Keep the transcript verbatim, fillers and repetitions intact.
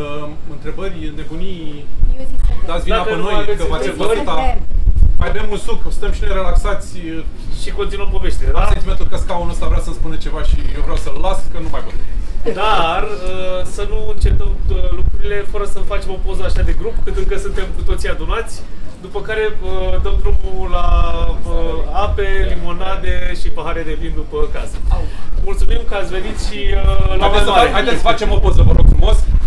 uh, întrebări, nebunii, dați vina pe noi, că v-ați văzuta. Mai bem un suc, stăm și noi relaxați. Și continuăm povestea, da? Am sentimentul că scaunul ăsta vrea să-mi spune ceva și eu vreau să-l las, că nu mai pot. Dar uh, să nu încetăm uh, lucrurile fără să facem o poză așa de grup, cât încă suntem cu toții adunați. După care uh, dăm drumul la uh, ape, limonade și pahare de vin după casă. Mulțumim că ați venit și uh, la Haideți, mai mare. haideți să facem o poză, vă rog frumos.